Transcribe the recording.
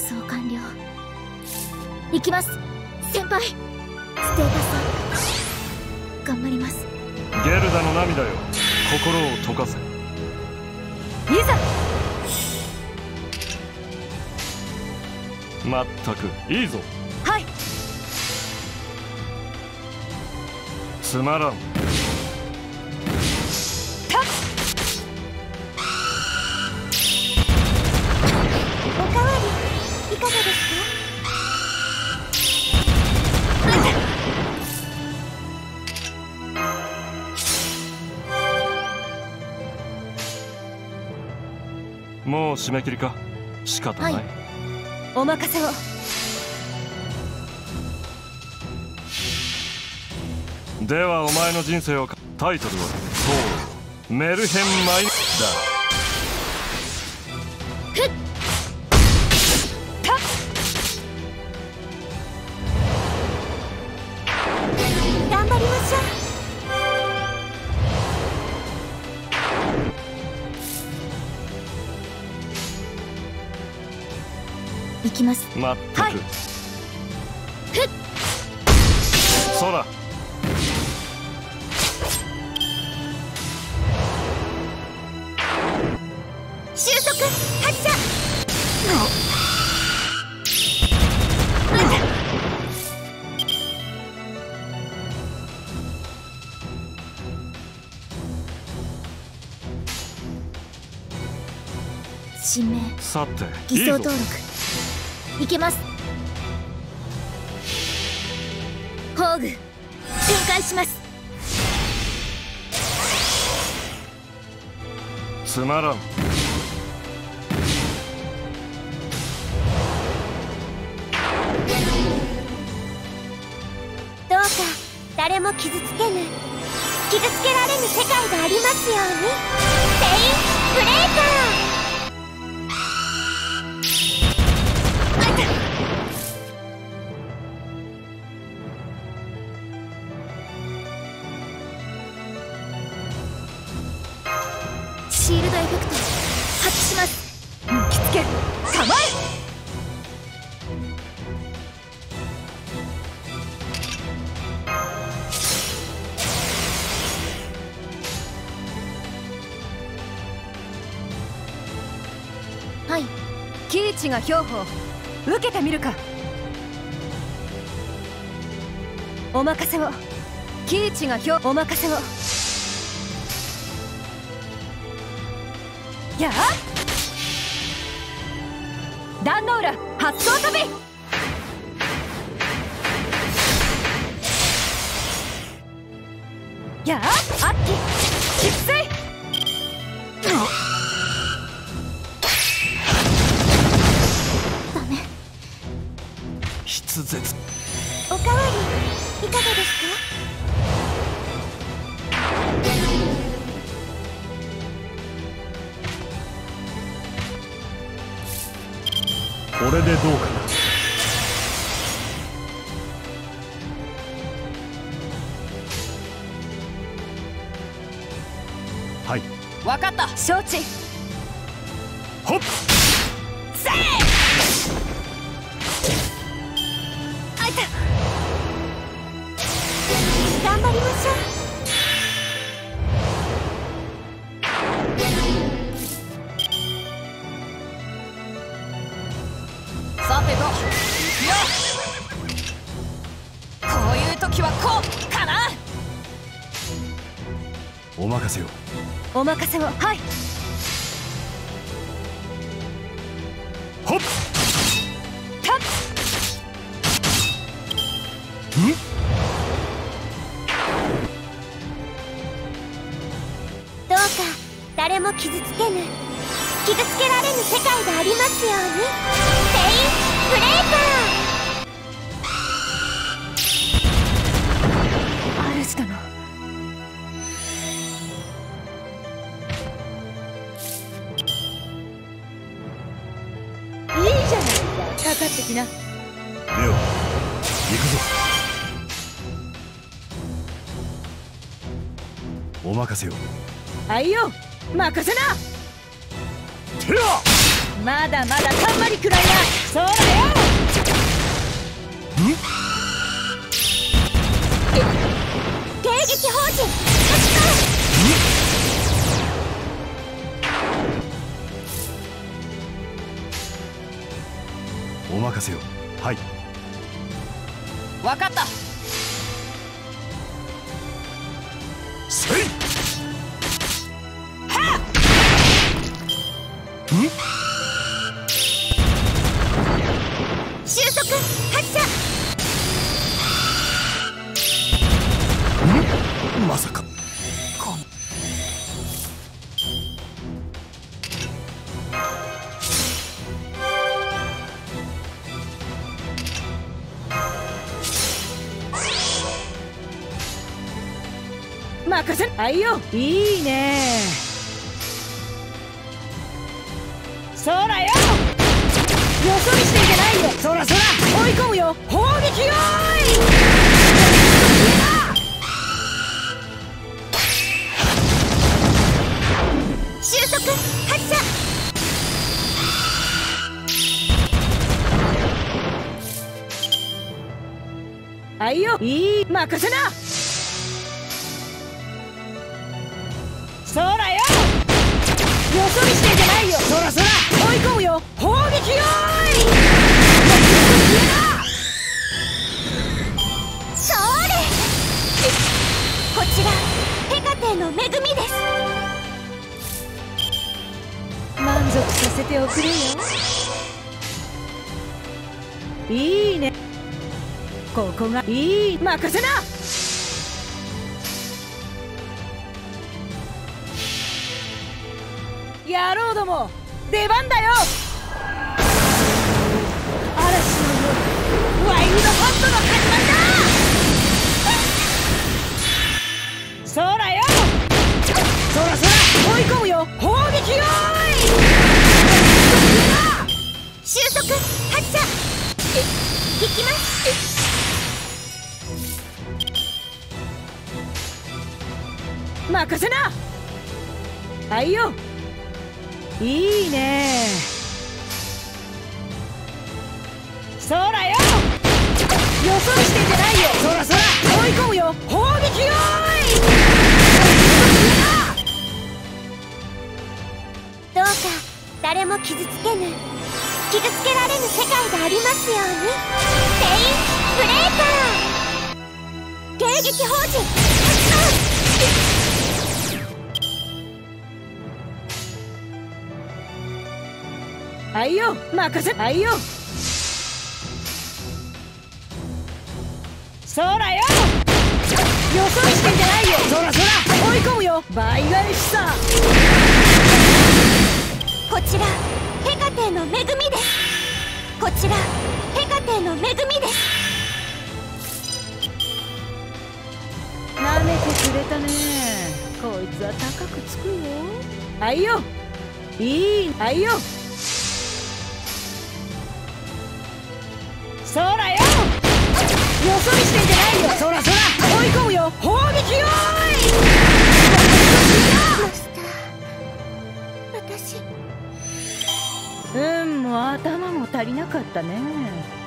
装完了。行きます、先輩。ステータスアップ頑張ります。 ゲルダの涙よ、心を溶かせ。 いざ。 まったくいいぞ。 はい。 つまらん。 たっ。 おかわりいかがですか？ もう締め切りか。仕方ない。 はい、お任せを。 ではお前の人生をタイトルはそうメルヘンマイだ。 頑張りましょう。行きます。 まったく、 はい、 そら。 収束発射。新名さて偽装いいぞ。 登録いけます。宝具展開します。 つまらん。 どうか誰も傷つけぬ、傷つけられぬ世界がありますように。ペインブレイカー。シールドエフェクト発揮します。 向きつけ構え。 はい、 キイチが標本受けてみるか。お任せを。キイチがお任せを。やあ、壇ノ浦発想飛び。やあ、アッキーきつい。 ダメ。 筆舌。 おかわりいかがですか？ これでどうかな。はい、 わかった、承知。 ほっ。 せい。あいた。 頑張りましょう。 さてと、いくよ。こういう時はこうかな。 お任せを。 お任せを。はい。 ほっ。 たっ。 どうか誰も傷つけぬ、傷つけられぬ世界がありますように。ペインブレイカー。 主殿。 いいじゃないか、かかってきな。 レオ、行くぞ。お任せを。 はいよ、任せな。 てや。 まだまだ頑張りくらいな。そら。 お任せを。はい。 分かった。 せい。 はっ。 収束発射。 まさか。 任せ。あいよ、いいね。そらよ、よそ見していけないよ。そらそら追い込むよ。砲撃よーい。 収束発射。 あいよ、いい。任せな。そらよ、よそ見していけないよ。そらそら追い込むよ。砲撃よーい。 それ。こちらヘカテの恵みです。 満足させておくれよ。いいね。ここがいい。任せな。野郎ども、出番だよ。嵐のようワイルドハントの始まりだ。そらよ、そらそら追い込むよ。砲撃よーい。 収束発射。引きます。 任せな。あいよ、いいね。そらよ、よそ見してんじゃないよ。そらそら追い込むよ。砲撃よーい。 どうか誰も傷つけぬ、傷つけられぬ世界がありますように。ペインブレーカー迎撃砲陣発動。 あいよ、任せ。あいよ、そらよ、よそ見してんじゃないよ。そらそら追い込むよ。倍返しさ。 こちらヘカテの恵みです。こちらヘカテの恵みです。 なめてくれたね。こいつは高くつくよ。あいよ、いい。あいよ、そらよ、よそ見してんじゃないよ。そらそら追い込むよ。砲撃よーい。 マスター、私もう頭も足りなかったね。